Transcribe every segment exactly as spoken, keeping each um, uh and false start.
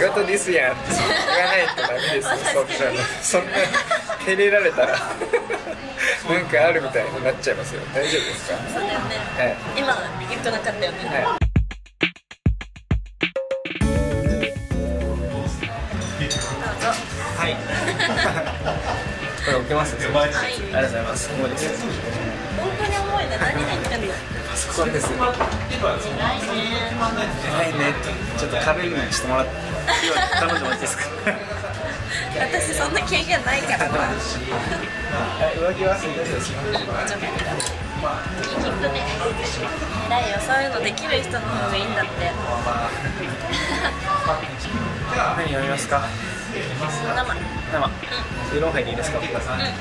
仕事ですやんって言わないとダメですよ。そんなそんな照れられたらなんかあるみたいになっちゃいますよ。大丈夫ですか？ そうだよね、はい、今言ってなかったよね、はい。 はい。これ置けますね。はい。ありがとうございます。重いです。 本当に重いね。何で言ってんの？ パソコンです。偉いね。偉いね。ちょっと軽いのにしてもらって頼んでもらっていいですか？ 私そんな経験ないからな。はい、 上着は大丈夫ですか？ いいキックね。偉いよ。そういうのできる人の方がいいんだって。 何読みますか？生。生。ウーロンハイでいいですか？うん。はい。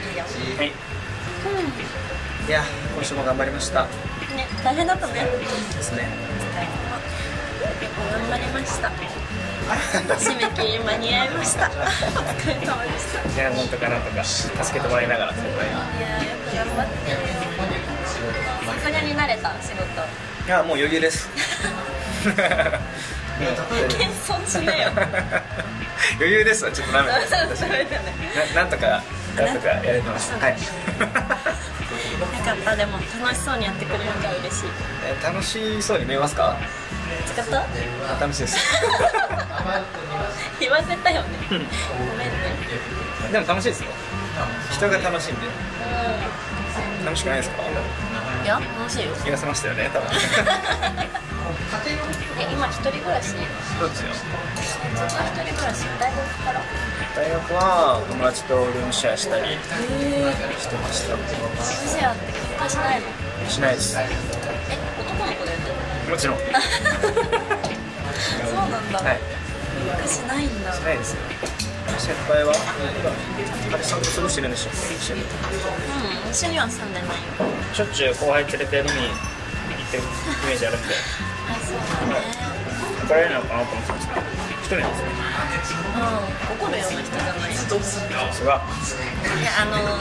いや、今週も頑張りました。 ね、大変だったね。 ですね。 頑張りました。締め切り間に合いました。お疲れ様でした。 いや、なんとかなんとか助けてもらいながら先輩。 いや、よく頑張ってるよ。さすがに慣れた仕事。 いや、もう余裕です。 謙遜しねえよ。 余裕ですわ、ちょっとなめてます。な、なんとかなんとかやれてます。はい。よかった。でも楽しそうにやってくれるから嬉しい。 え、楽しそうに見えますか？ 使った？ 楽しいです。 言わせたよね。ごめんね。 でも楽しいですよ。人が楽しいんで。楽しくないですか？ いや、楽しいよ。 言わせましたよね、多分。 え、今一人暮らし？ そうですよ。 ずっと一人暮らし？大学から？ 大学は友達とルームシェアしたりしてました。ルームシェアって喧嘩しないの？ しないです。 え、男の子でやってるの？ もちろん。 そうなんだ。はい。喧嘩しないんだ。 しないですよ。先輩は彼さんと過ごしてるんでしょう？一緒に。 うん、一緒には住んでないよ。 しょっちゅう後輩連れて飲みに行ってるイメージあるんで。 あ、そうだね。 怒られるのかなと思ってたんですけど、一人なんですね。 うん、怒るような人じゃない。 さすが。 いや、あの、うん、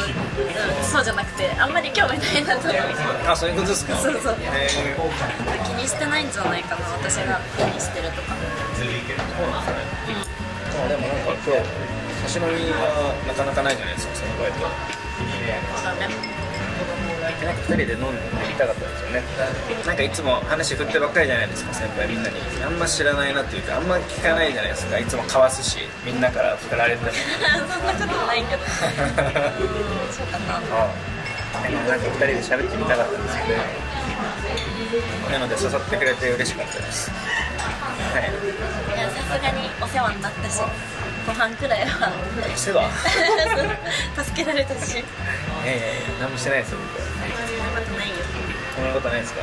そうじゃなくて、あんまり興味ないなと思う。 あ、そういうことですか？ そうそう。 えー、気にしてないんじゃないかな、私が気にしてるとか。 そうなんですね。うん。あ、でもなんか今日差し飲みはなかなかないじゃないですか、先輩と。 そうだね。 なんかふたりで飲んでみたかったんですよね。なんかいつも話振ってばっかりじゃないですか、先輩みんなに。あんま知らないなっていうか、あんま聞かないじゃないですか。いつもかわすし、みんなから振られても。 そんなことないけど。そうかな。 ああ、でもなんかふたりで喋ってみたかったんですよね。なので誘ってくれて嬉しかったです。はい。 いや、さすがにお世話になったし、ご飯くらいは。 お世話？ 助けられたし。いやいやいや、何もしてないですよ、僕は。 そんなことないよ。 そんなことないですか？うん。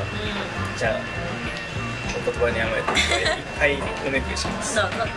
じゃあ、お言葉に甘えていっぱいおめくりします。 そうそう。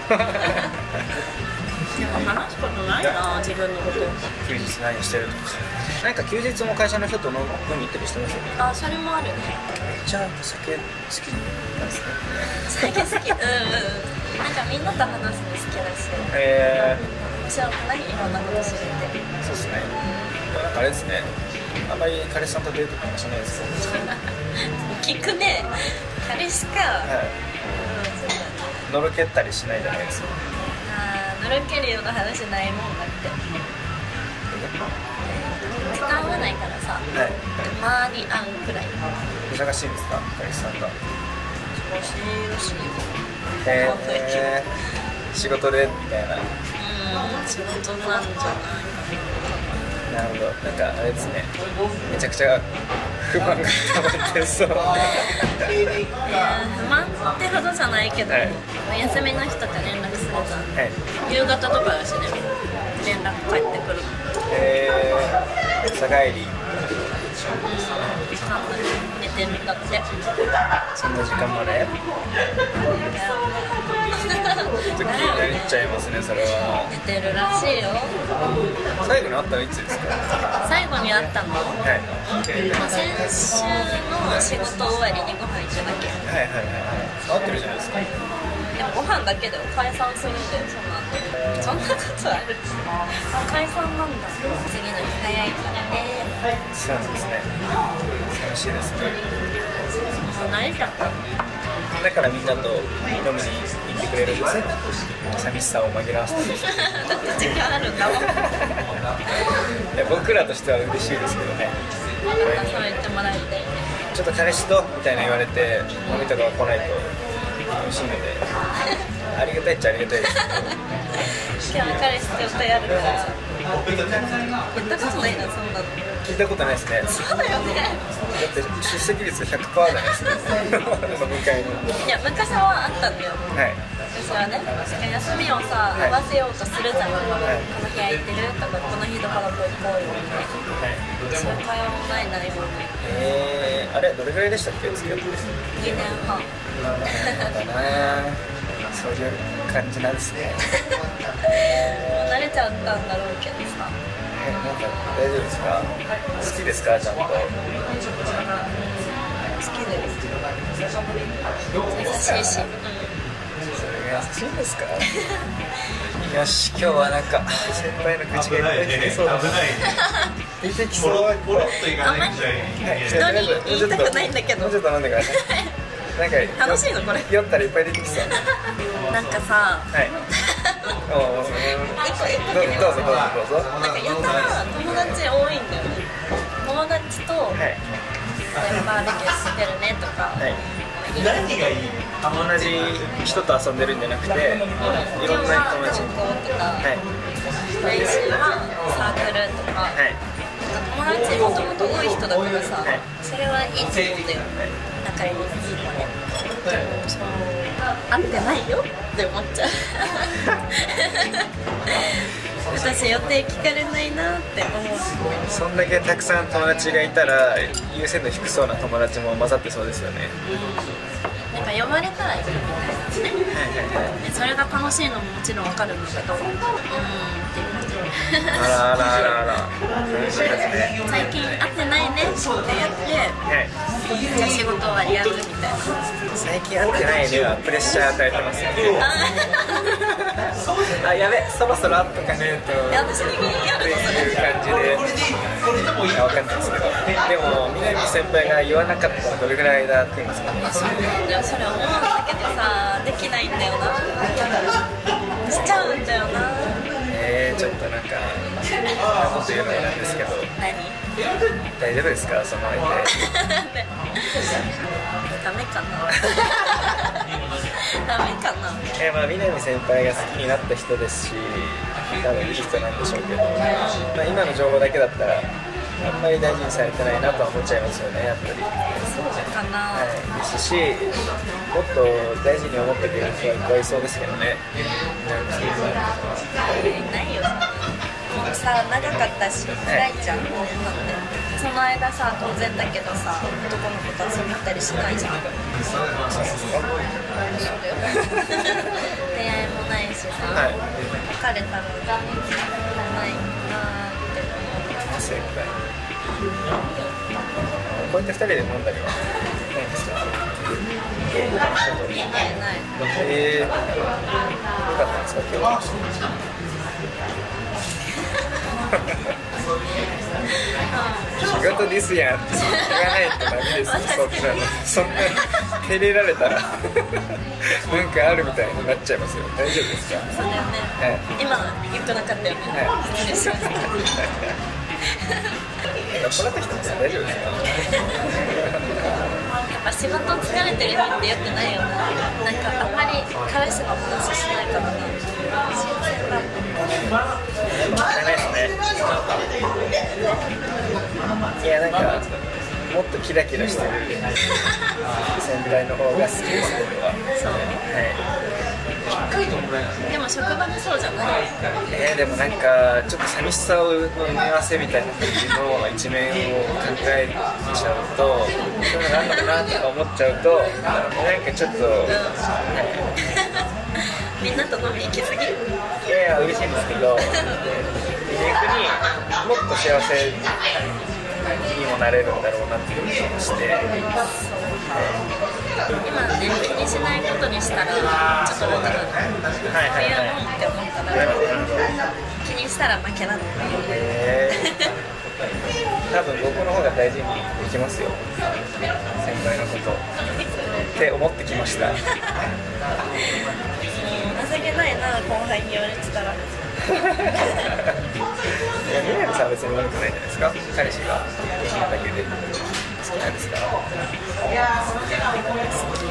でも話すことないな、自分のこと。 休日何してるとか。なんか休日も会社の人と飲み行ったりしてますよね。 あ、それもあるね。 めっちゃお酒好きなんですね。 酒好き。うんうん。なんかみんなと話すの好きだし。 へえ。 面白くない？いろんなこと知れて。 そうですね。なんかあれですね。あんまり彼氏さんとデートとかしないですよ。 聞くね。彼氏か。 はい。のろけったりしないじゃないですか。 ああ、のろけるような話ないもんだって。時間合わないからさ。はい。たまに会うくらい。 忙しいんですか、彼氏さんが？ 忙しいらしいよ。 へえ。仕事でみたいな。 うん、仕事なんじゃないかな。なるほど。なんかあれですね。めちゃくちゃ不満が溜まってそう。いや、不満ってほどじゃないけど、はい、お休みの日とか連絡するじゃん。はい、夕方とかだしね、連絡返ってくる。 へえ。朝帰り。 寝てるんだって。 そんな時間まで？気になっちゃいますね、それは。 寝てるらしいよ。 最後に会ったのいつですか？ 最後に会ったの？はい。先週の仕事終わりにご飯行っただけ。 はいはいはい。会ってるじゃないですか。 でもご飯だけで解散するんだよ、その後。そんなことある？あ、解散なんだ。次の日早いからね。 そうなんですね。楽しいですね。 もう慣れちゃった。 だからみんなと飲みに行てくれるんですよ、寂しさを紛らわすために。 だって時間あるんだもん。いいや僕らとしては嬉しいですけどね。 そう言ってもらいたいね。 ちょっと彼氏とみたいな言われて飲みとかは来ないと楽しいのでありがたいっちゃありがたいですけど。 今日彼氏と歌やるから言ったことないな、そんなの。 聞いたことないですね。 そうだよね。 だって出席率 ひゃくパーセント じゃないですか飲み会の。 いや昔はあったんだよ。 はい私はね、休みをさ、合わせようとするじゃん、はい、この日空いてるとか、この日どこどこ行こうよみたいな、はい、そういう会話もないな、今。 えー、あれ、どれぐらいでしたっけ、付き合ってですね。 にねんはん。 だなそういう感じなんですね。 もう慣れちゃったんだろうけどさ。 え、なんか大丈夫ですか、好きですか、ちゃんと。好きです。優しいし。 優しいんですか。よし、今日はなんか先輩の口がいっぱい出てきそうだな。出てきそう。 あんまり人に言いたくないんだけど。 もうちょっと飲んでください。なんか楽しいのこれ。 酔ったらいっぱい出てきそう。 なんかさ。 はい。どうぞどうぞどうぞ。 なんかやたら友達多いんだよね。友達とバーベキューしてるねとか。 何がいい？同じ人と遊んでるんじゃなくて、いろんな友達。 来週はサークルとか。友達もともと多い人だからさ、それはいいと思うんだよ。仲いい子ね。でもそう合ってないよって思っちゃう。私予定聞かれないなって思う。 そんだけたくさん友達がいたら優先度低そうな友達も混ざってそうですよね。 うん、なんか呼ばれたら行くみたいなね。はいはいはい。それが楽しいのももちろんわかるんだけど、うーんっていう感じ。 あらあらあらあら。楽しいですね。 最近会ってないねって言って、はい、じゃあ仕事終わりやるみたいな。 最近会ってないねはプレッシャー与えてますよね。あ、やべ、そろそろ会っとかねえとっていう感じで、いや、わかんないですけど、でも南先輩が言わなかったらどれぐらい間空くんですか。 そうなんだよ、それ思うんだけどさ、できないんだよな。しちゃうんだよな。 えー、ちょっとなんかこんなこと言うのもなんですけど、 何？ 大丈夫ですか、その相手。 ダメかな。ダメかな。 えー、まあ南先輩が好きになった人ですし、多分いい人なんでしょうけど、まあ、今の情報だけだったらあんまり大事にされてないなとは思っちゃいますよね、やっぱり。 そうかな。 はい、ですし、もっと大事に思ってくれる人はいっぱいいそうですけどね。 ないよ。もうさ、長かったし、辛いじゃん。その間さ、当然だけどさ、男の子と遊び行ったりしないじゃん。そうだよ。出会いもないしさ、はい、別れたらないなーって思う。 正解。こうやってふたりで飲んだりはないんですか？ ないない。 えー、よかったんですか、今日。仕事ですやんって言わないとダメですよ。そんなの、そんな照れられたらなんかあるみたいになっちゃいますよ。大丈夫ですか？ そうだよね、はい、今言ってなかったよね、はい、失礼しました。 酔っ払ってきたんですか？大丈夫ですか？ やっぱ仕事疲れてる日ってよくないよな。なんかあんまり彼氏の話しないからな。新鮮だ。 知らないですね。いや、なんかもっとキラキラしてる先輩の方が好きです、僕は。 そう、 はい、 でも職場でそうじゃない？ えー、でもなんかちょっと寂しさの埋め合わせみたいな感じの一面を考えちゃうと、そういうのがあるのかなとか思っちゃうと、なんかちょっと、うん、はい、 みんなと飲み行きすぎ？ いやいや、嬉しいんですけど、逆にもっと幸せにもなれるんだろうなっていう気がして、 今ね、気にしないことにしたらちょっと楽なの。冬もんって思ったら気にしたら負けなの。 へー、多分僕の方が大事にいきますよ、先輩のことって思ってきました。 ないな、後輩に言われてたら。 いや、ミネルさんは別に悪くないじゃないですか。彼氏ができるだけで好きなんですから。いやー、好きなの好き。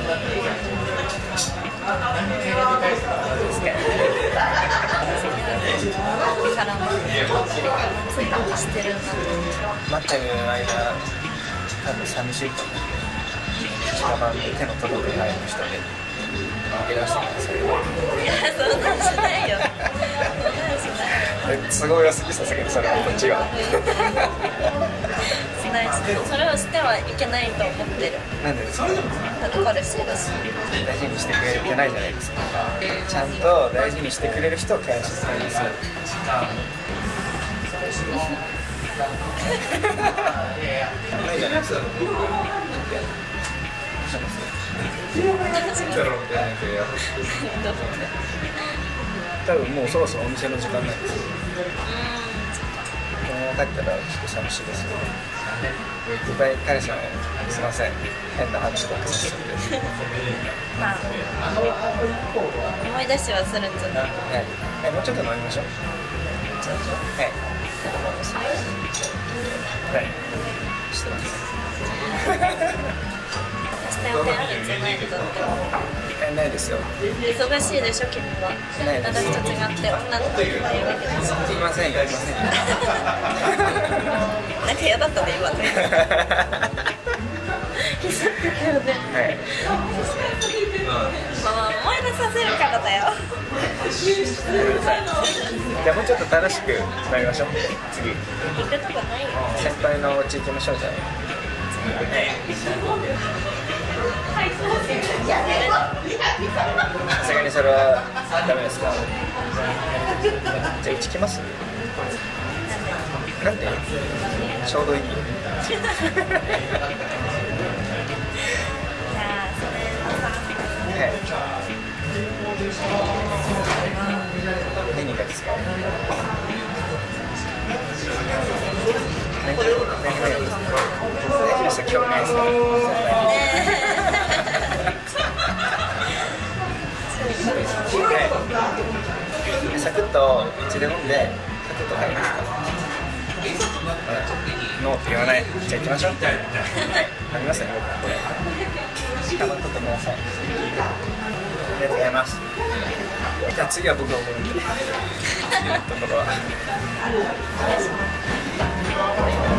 からもついたりしてるんだと思う。 待ってる間、多分寂しいと思うんで、近場に手の届く範囲の人で逃げ出してください。 いや、そんなんしないよ。そんなんしない。 都合良すぎさすがにそれはこっちが。 しないし、それをしてはいけないと思ってる。 なんでですか？ だって彼氏だし。 大事にしてくれてないじゃないですか。ちゃんと大事にしてくれる人を返したいです。ないじゃないですか。多分もうそろそろお店の時間なんですよ。このまま帰ったらちょっと寂しいですよ。いっぱい彼氏のすいません変な話ばっかりしちゃって。 まあ思い出しはするんじゃない。 はい。もうちょっと飲みましょう。 ちょっとはい。はい。してます。 明日予定あるんじゃないのだって。 え、ないですよ。 忙しいでしょ君は。 ないです。 私と違って女の子いっぱいいるわけです。 いませんよ、いませんよ。 なんか嫌だったね今ね。ひざってたよね。 はい。 まあ思い出させるからだよ。 じゃあもうちょっと楽しくなりましょう。次。 行くとこないよ。 先輩のお家行きましょうじゃあ。さすがにそれはダメですか？じゃあいち来ます？なんで？ちょうどいい。 じゃあそれのさ。 はい。何がですか？何がですか？大丈夫ですよ、興味ないですから。サクッとうちで飲んでサクッと帰りますか？ノーって言わない。じゃあ行きましょう。飲みますね、僕これ。たまっとってください。ありがとうございます。じゃあ次は僕が思うんで。ところは。